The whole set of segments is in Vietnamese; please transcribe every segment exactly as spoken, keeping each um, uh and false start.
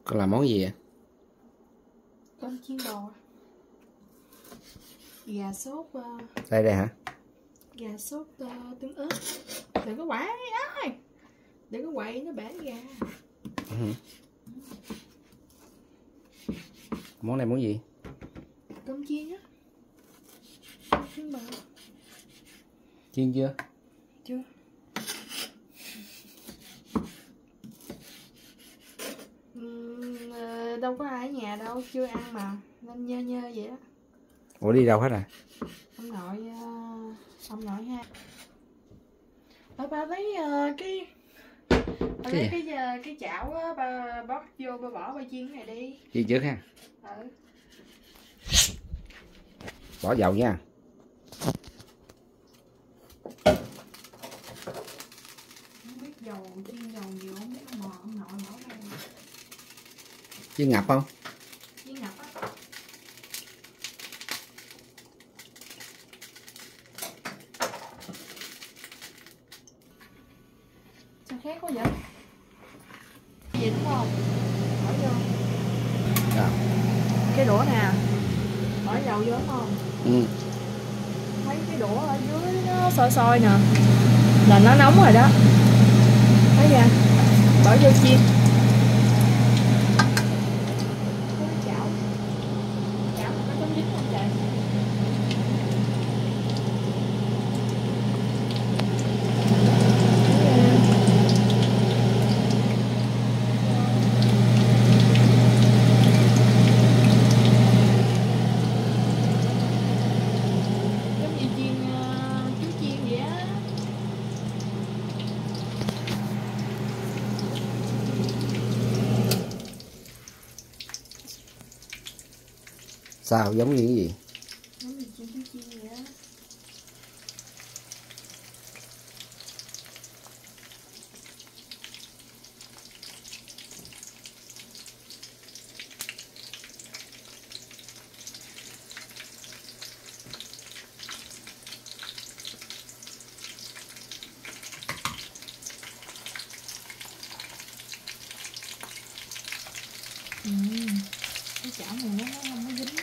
Con làm món gì vậy? Cơm chiên bò, gà sốt uh, Đây đây hả? gà sốt uh, tương ớt. Đừng có quậy ai, đừng có quậy nó bể gà. Ừ. Món này món gì? Cơm chiên á, cơm chiên bò. Chiên chưa? Chưa. Uhm, đâu có ai ở nhà đâu, chưa ăn mà nên nhơ nhơ vậy đó. Ủa đi đâu hết rồi? Ông nội uh, ông nội ha. Bà, bà lấy uh, cái bà lấy cái cái, cái chảo á, bà bót vô bà bỏ bà chiên cái này đi. Chiên trước ha. Ừ. Bỏ dầu nha. Không biết dầu chiên dầu nhiều không biết ông nội ông nội bỏ ra. Chiên ngập không? Chiên ngập á. Sao khác quá vậy? Gì đúng không? Bỏ vô. Sao? Cái đũa nè. Bỏ dầu vô đúng không? Ừ. Thấy cái đũa ở dưới nó sôi sôi nè. Là nó nóng rồi đó. Thấy chưa? Bỏ vô chiên. Cái chảo. Chảo nó có dính không trời? Sao giống như cái gì? Giống như chiên chiên chiên vậy á. Ừ. Cái chảo này nó không có dính.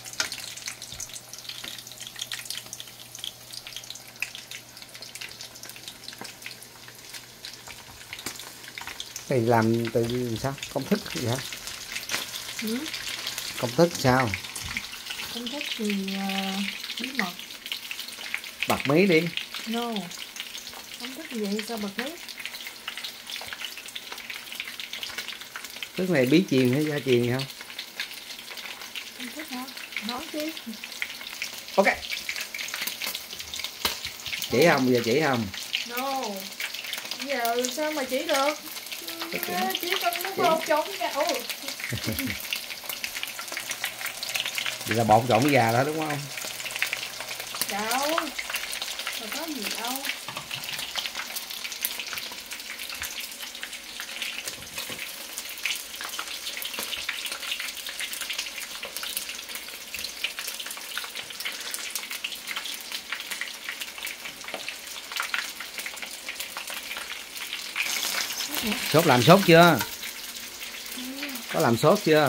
Cái này làm từ sao? Công thức gì hả? Ừ. Công thức sao? Công thức thì uh, bí mật. Bật mí đi. No. Công thức như vậy sao bật mí? Thức này bí chiên hay gia chiên không? Công thức hả? Nói chứ. Ok. Chỉ không? Giờ chỉ không? No. Giờ sao mà chỉ được? Chỉ cần nó bột trộn với gà. Ồ. Vậy là bột trộn với gà đó đúng không? Đâu. Mà có gì đâu. Sốt làm sốt chưa? Có làm sốt chưa?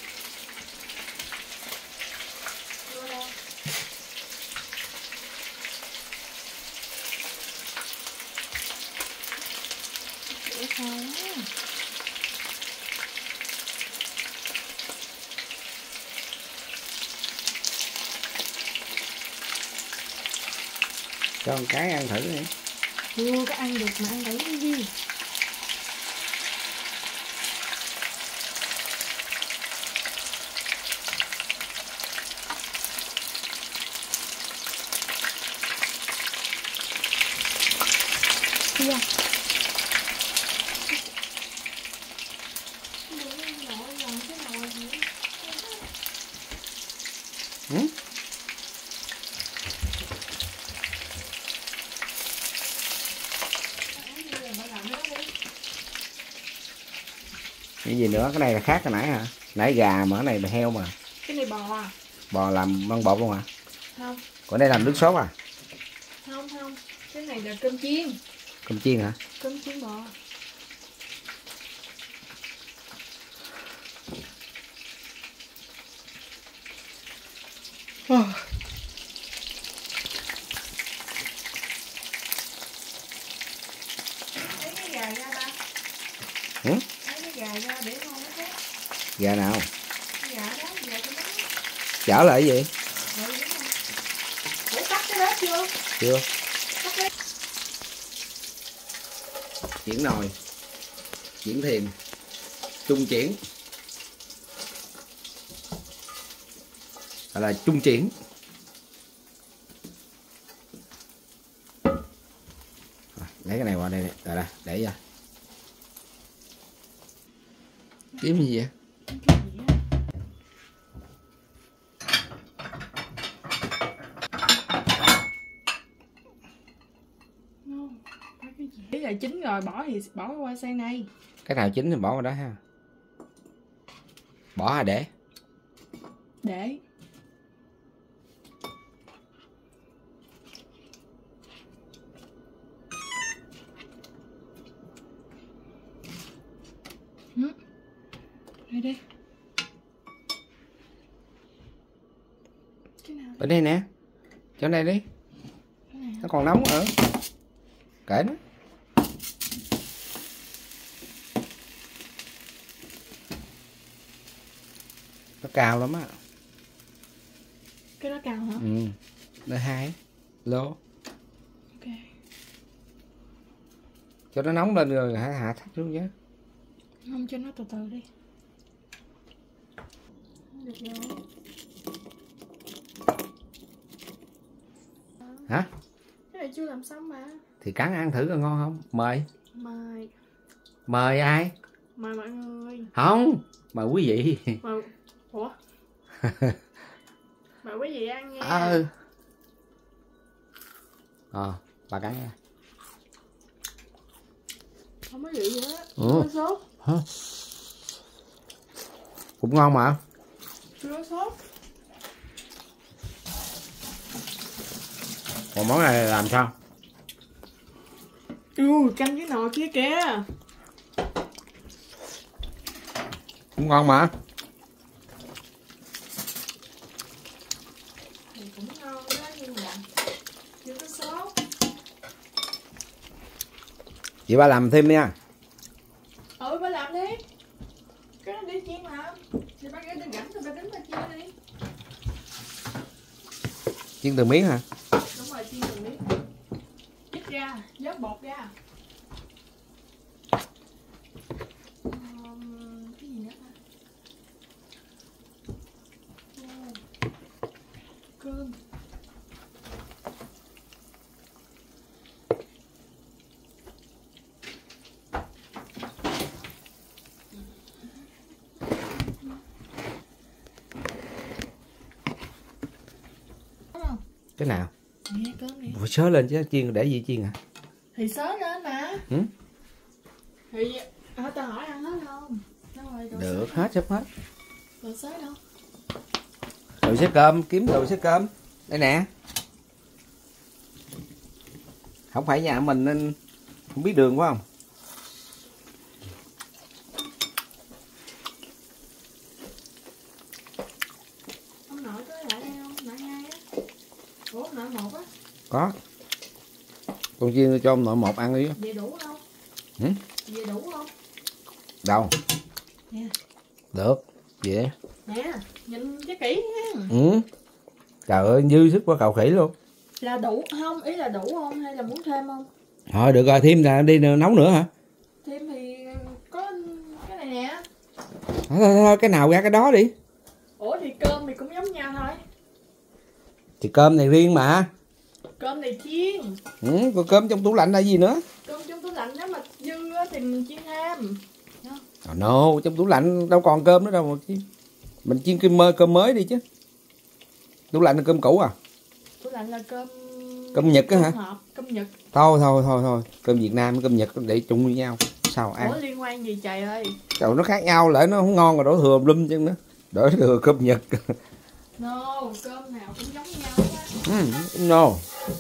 Cho một cái ăn thử đi. Chưa có ăn được mà ăn thử cái gì. Chưa. Ừ? Cái gì nữa? Cái này là khác cái nãy hả? Nãy gà mà cái này là heo mà. Cái này bò à? Bò làm măng bột luôn hả? Không. Còn đây làm nước sốt à? Không không. Cái này là cơm chiên. Cơm chiên hả? Cơm chiên bò. gà ra ba. Ừ? Lấy cái gà ra để ngon nó khác. Gà nào? Cái gà đó, gà cho nó. Chở lại cái gì? Ừ, đúng rồi. Ủa cắt cái đó chưa? Chưa. Cắt cái. Chuyển nồi. Chuyển thiền. Trung chuyển. Gọi là trung chuyển. Rồi, lấy cái này qua đây, đây, đây để ra. Kiếm gì vậy? Cái gì á? No, cái gì? Ý là chín rồi, bỏ thì bỏ qua sang này. Cái nào chín thì bỏ vào đó ha. Bỏ hay để? Để. Ừ. Đây đi. Cái nào? Ở đây nè. Chỗ này đi. Cái này. Nó còn nóng ở. Kệ nó. Nó cao lắm á. Cái đó cao hả? Ừ. Nó hai lô. Ok. Cho nó nóng lên rồi hả, hạ thấp xuống chứ. Không, cho nó từ từ đi. Được rồi. Hả? Cái này chưa làm xong mà. Thì cắn ăn thử coi ngon không? Mời. Mời. Mời ai? Mời mọi người. Không. Mời quý vị. Mời. Ủa? Mời quý vị ăn nha. Ờ. Ờ, bà cắn nha. Không có gì hết. Ừ. Chưa sốt. Hả? Cũng ngon mà. Chưa sốt. Còn món này làm sao? Ừ, canh cái nồi kia kìa. Cũng ngon mà. Thì cũng ngon đó nhưng mà chưa có sốt. Chị ba làm thêm nha. Ừ, ba làm đi. Cái đó đi chiên mà. Thì ba cái đừng gắn rồi ba đứng ba chiên đi. Chiên từng miếng hả? Đúng rồi, chiên từng miếng. Chích ra, vớt bột ra. Um, cái gì nữa ta? Oh. Cơm. Cái nào? Nè, cơm nè. Phải sớ lên chứ, chiên để gì chiên hả? Thì xớ lên mà. Ừ? Thì à, tao hỏi ăn hết không? Đâu rồi, đồ Được, xớ. hết sắp hết. Đồ xớ đâu? Đồ xếp cơm, kiếm đồ xếp cơm. Đây nè. Không phải nhà mình nên không biết đường phải không? Ông nội có lại đây không? Nội hai á. Ủa, nội một á. Có. Con chiên cho ông nội một ăn đi. Vậy đủ không? Ừ? Vậy đủ không? Đâu? Nè. Được. Vậy. Nè, nhìn cho kỹ nha. Ừ. Trời ơi, dư sức quá cầu khỉ luôn. Là đủ không? Ý là đủ không? Hay là muốn thêm không? Thôi được rồi, thêm là đi nấu nữa hả? Thêm thì có cái này nè. Thôi, thôi, thôi, cái nào ra cái đó đi. Ủa thì cơm thì cũng giống nhau thôi. Thì cơm này riêng mà. Cơm này chiên. Ừ, còn cơm trong tủ lạnh là gì nữa? Cơm trong tủ lạnh nếu mà dư á thì mình chiên thêm. Oh no, trong tủ lạnh đâu còn cơm nữa đâu mà chiên. Mình chiên cơm mới, cơm mới đi chứ. Tủ lạnh là cơm cũ à? Tủ lạnh là cơm... Cơm Nhật á hả? Hộp, cơm Nhật. Thôi thôi thôi thôi, cơm Việt Nam, cơm Nhật để chung với nhau. Sao ăn? Ủa liên quan gì trời ơi? Trời nó khác nhau lại nó không ngon rồi đổ thừa lum chứ nữa. Đổ thừa cơm Nhật. No, cơm nào cũng giống nhau á. Mm, no.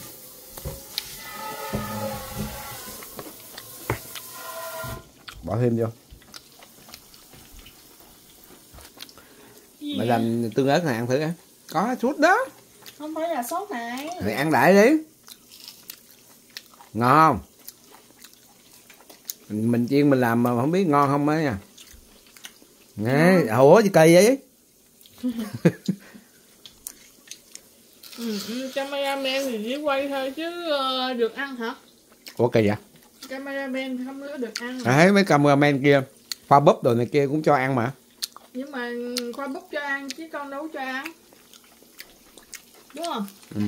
Bỏ thêm vô. Gì Mày vậy? làm tương ớt này ăn thử á. Có sốt đó. Không phải là sốt này. Thì ăn đại đi. Ngon. Mình chiên mình làm mà không biết ngon không á nha. Nghe, ủa gì kỳ vậy? Ừ, cameraman thì chỉ quay thôi chứ uh, được ăn hả? Ủa kỳ vậy? Cameraman không có được ăn. À, thấy mấy cameraman kia pha búp đồ này kia cũng cho ăn mà. Nhưng mà khoai búp cho ăn chứ con đâu cho ăn. Đúng không? Ừ.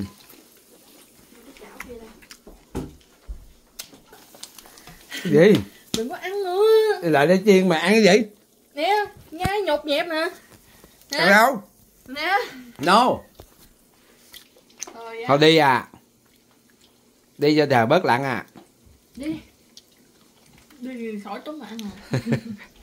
Cái gì? Đừng có ăn nữa. Lại để chiên mà ăn cái gì? Nè, nhai nhột nhẹp nè. Nè. Đâu? Nè. No. Rồi, Thôi đi à. Đi cho trời bớt lặng à. Đi. Đi sỏi tốn ăn à.